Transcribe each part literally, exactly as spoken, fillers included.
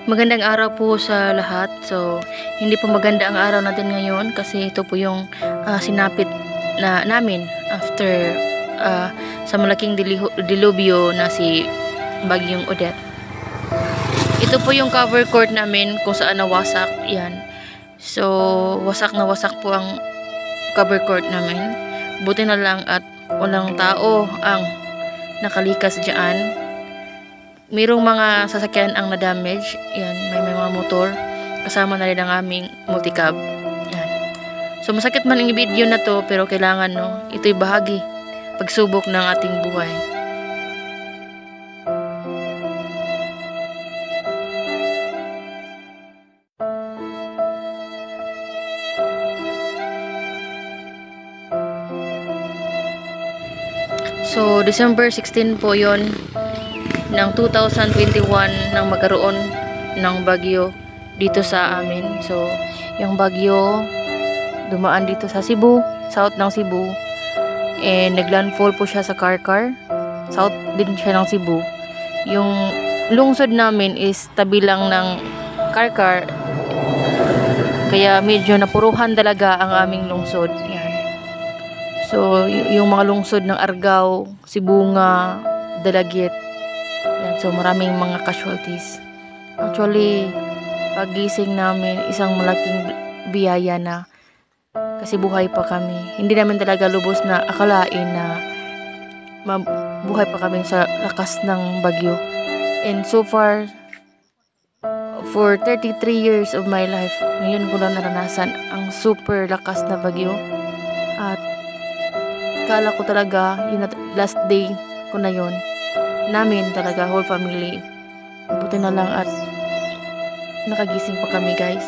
Magandang araw po sa lahat. So, hindi po maganda ang araw natin ngayon kasi ito po yung uh, sinapit na namin after uh, sa malaking dilubyo na si Bagyong Odette. Ito po yung cover court namin kung saan nawasak. Yan. So, wasak na wasak po ang cover court namin. Buti na lang at walang tao ang nakalikas dyan. Mayroong mga sasakyan ang na-damage. Yan, may, may mga motor. Kasama na rin ang aming multicab. Yan. So, masakit man ang video na to, pero kailangan, no, ito'y bahagi. Pagsubok ng ating buhay. So, December sixteen po yon ng two thousand twenty-one nang magkaroon ng bagyo dito sa amin. So, yung bagyo dumaan dito sa Cebu, south ng Cebu, and naglandfall po siya sa Karkar, south din siya ng Cebu. Yung lungsod namin is tabi lang ng Karkar, kaya medyo napuruhan talaga ang aming lungsod. Yan. So, yung mga lungsod ng Argao, Sibunga, Dalagit, yan. So, maraming mga casualties. Actually, pagising namin, isang malaking biyaya na kasi buhay pa kami. Hindi namin talaga lubos na akalain na mabuhay pa kami sa lakas ng bagyo. And so far, for thirty-three years of my life, ngayon ko lang naranasan ang super lakas na bagyo. At kala ko talaga, yun na last day ko na yun. Namin talaga, whole family. Buti na lang at nakagising pa kami, guys.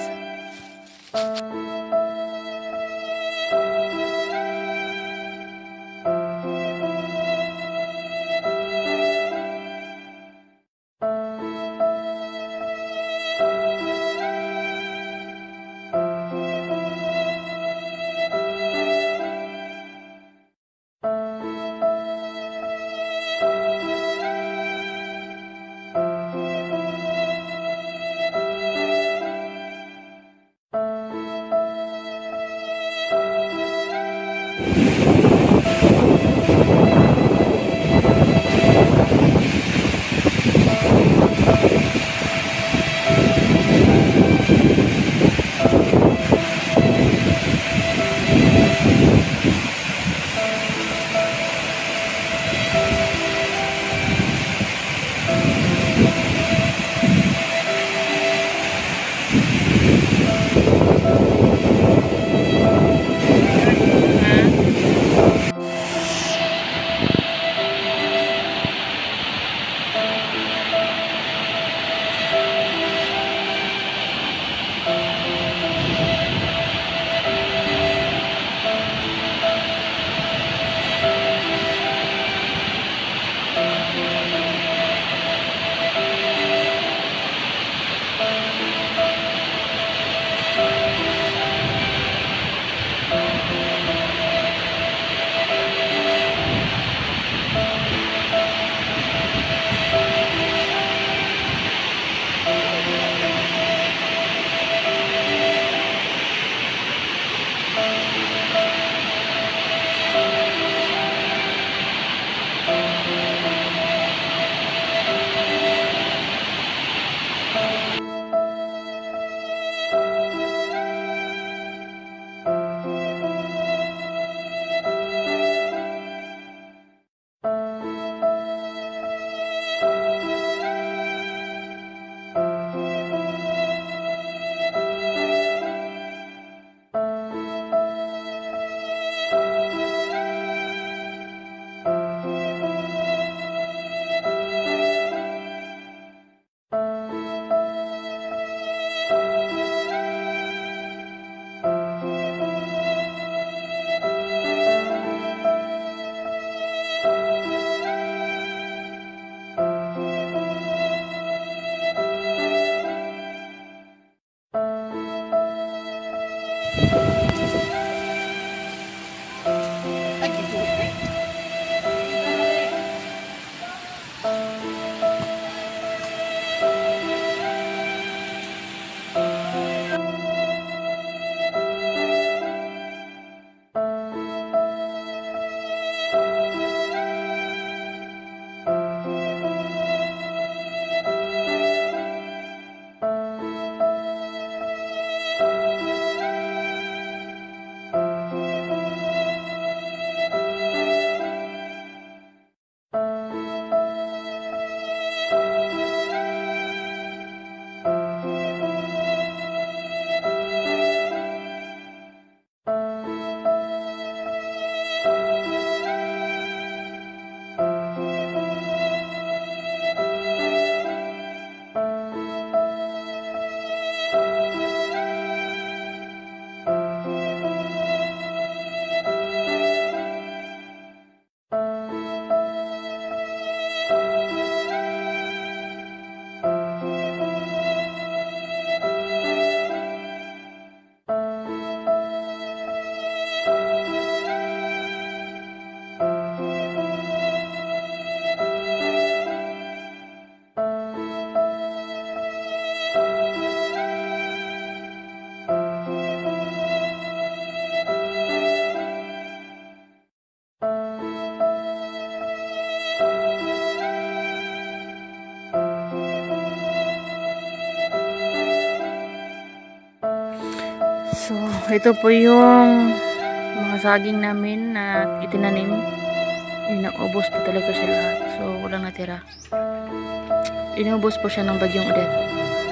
ito po yung mga saging namin na itinanim. Inaubos po talaga siya lahat. So, walang natira. Inubos po siya ng bagyong Odette.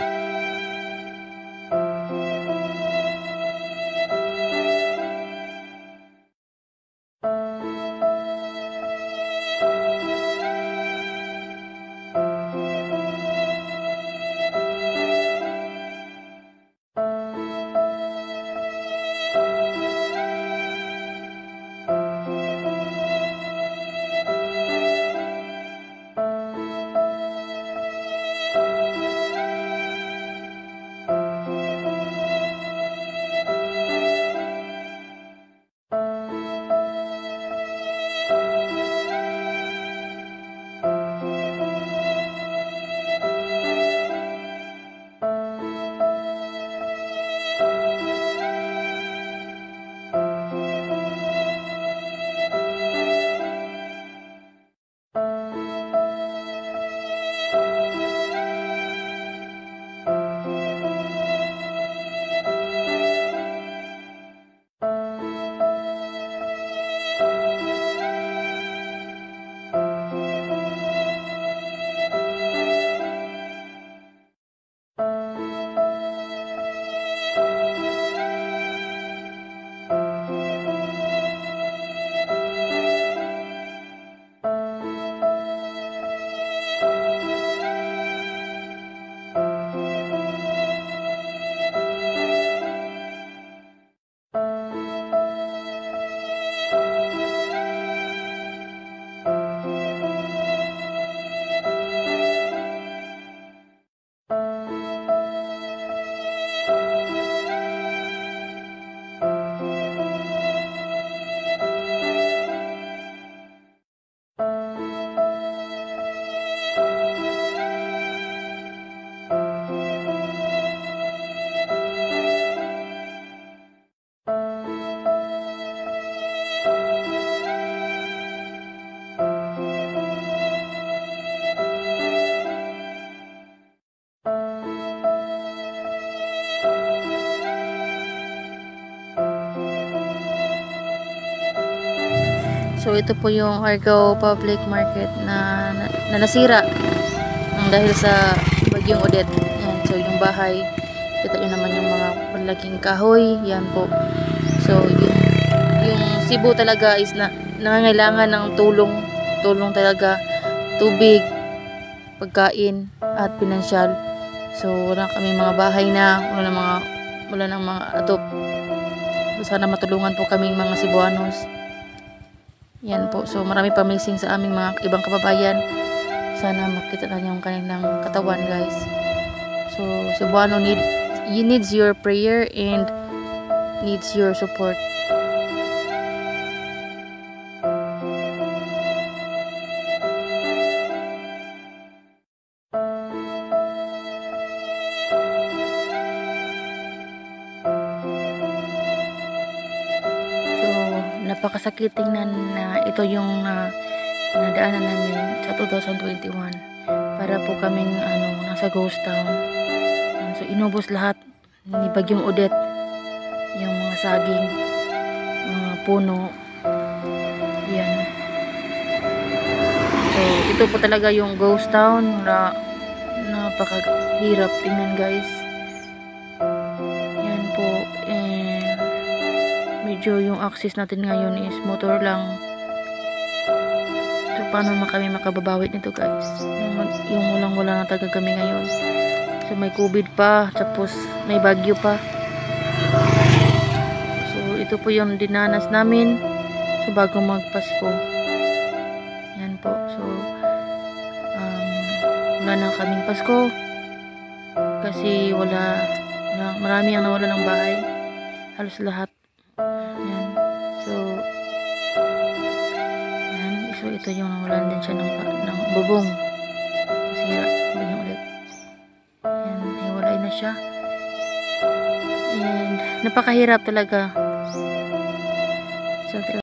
So ito po yung Argao Public Market na, na, na nasira ng dahil sa bagyong Odette. Yan. So yung bahay, kita nyo naman yung mga malaking kahoy. Yan po. So yung, yung Cebu talaga is na, nangangailangan ng tulong. Tulong talaga. Tubig, pagkain, at pinansyal. So wala kami mga bahay na, wala ng mga, wala ng mga atop. So sana matulungan po kaming mga Cebuanos. Yan po. So marami pa missing sa aming mga ibang kababayan. Sana makita na yung kanilang katawan, guys. So Cebuano need you needs your prayer and needs your support. Napakasakit tingnan na ito yung uh, nadaanan namin sa two thousand twenty-one para po kaming ano, nasa ghost town. So inubos lahat ni bagyong Odette, yung mga saging, mga puno, yan. So ito po talaga yung ghost town na napakahirap tingnan, guys. Yan po. And medyo yung access natin ngayon is motor lang. So paano naman kami makababawit nito, guys? Yung, yung walang wala na talaga kami ngayon. So may COVID pa, tapos may bagyo pa. So ito po yung dinanas namin so bago magpasko. Yan po. So um, wala na kaming Pasko kasi wala, wala marami ang nawala ng bahay, halos lahat. Yan. So yan. So ito yung nawalan din siya ng, ng bubong. Masira. Bagyong ulit. Yan. Hiwalay na siya. And napakahirap talaga. So